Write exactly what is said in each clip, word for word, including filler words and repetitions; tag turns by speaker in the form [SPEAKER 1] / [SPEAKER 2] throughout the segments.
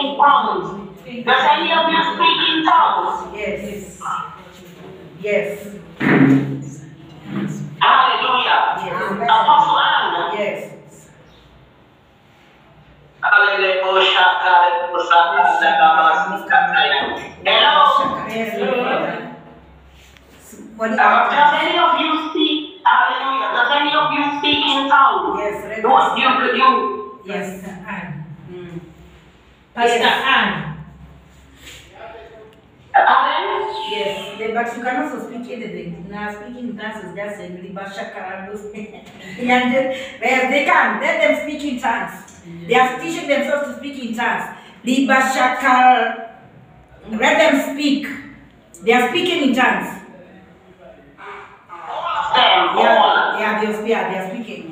[SPEAKER 1] in tongues? Does any of you speak in tongues?
[SPEAKER 2] Yes. Yes.
[SPEAKER 1] Hallelujah.
[SPEAKER 2] Yes.
[SPEAKER 1] Apostle Anna.
[SPEAKER 2] Yes.
[SPEAKER 1] Hallelujah. Hello. Uh, does any of you speak? Hallelujah. Does any of you speak in tongues?
[SPEAKER 2] Yes.
[SPEAKER 1] What you could you?
[SPEAKER 2] Yes. Anne. Mm.
[SPEAKER 3] Pastor
[SPEAKER 2] Yes.
[SPEAKER 3] Anne.
[SPEAKER 1] Amen.
[SPEAKER 2] Yes, they, but you can also speak anything. Now speaking in tongues is just saying Liba Shakarandos. Yes, they can. Let them speak in tongues. They are teaching themselves to speak in tongues. Liba Shakar. Let them speak. They are speaking in tongues.
[SPEAKER 1] Them,
[SPEAKER 2] Yeah,
[SPEAKER 1] all.
[SPEAKER 2] yeah, they are, yeah, they are speaking.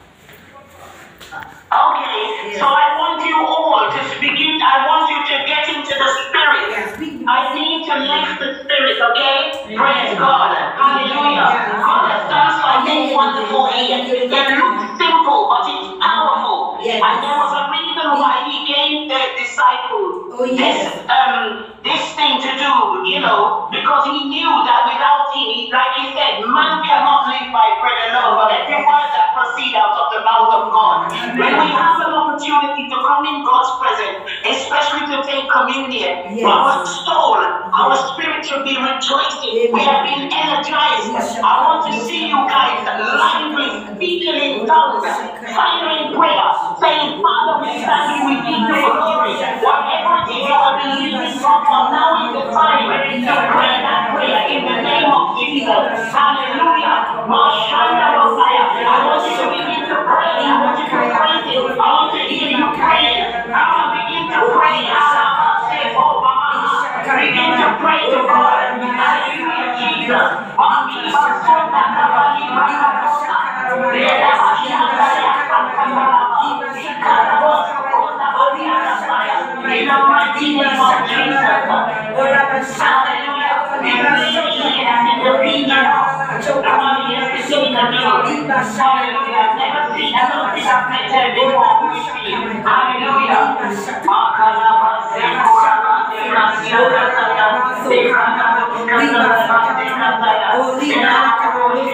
[SPEAKER 1] Okay,
[SPEAKER 2] Yes.
[SPEAKER 1] so I want you all to begin. I want you to get into the spirit.
[SPEAKER 2] Yeah, speak.
[SPEAKER 1] I need to lift the spirit, okay?
[SPEAKER 2] Yeah.
[SPEAKER 1] Praise God. Hallelujah.
[SPEAKER 2] Yeah.
[SPEAKER 1] God has done something
[SPEAKER 2] Yeah.
[SPEAKER 1] wonderful here. It looks simple, but it's powerful.
[SPEAKER 2] Yes.
[SPEAKER 1] And there was a reason why he gave the disciples
[SPEAKER 2] Oh, yes.
[SPEAKER 1] this um this thing to do, you know, because he knew that without him, he, like he said, man cannot live by bread alone, but every word that proceeds out of the mouth of God. When we have an opportunity to come in God's presence, especially to take communion,
[SPEAKER 2] Yes.
[SPEAKER 1] our soul, our spirit should be rejoicing. We have been energized. I want to see you guys lively, speaking in tongues, fire in prayer, saying, Father, we thank you, we give you glory. Whatever it is you are believing God for, now is the time to pray that prayer in the name of Jesus. Hallelujah. Mashanda Messiah. I want you to begin to pray. I want you to praise Him. I want to hear you pray. I want to begin to pray. Begin to pray to God. Hallelujah, Jesus. In the mighty name of Jesus. Hallelujah. Hallelujah.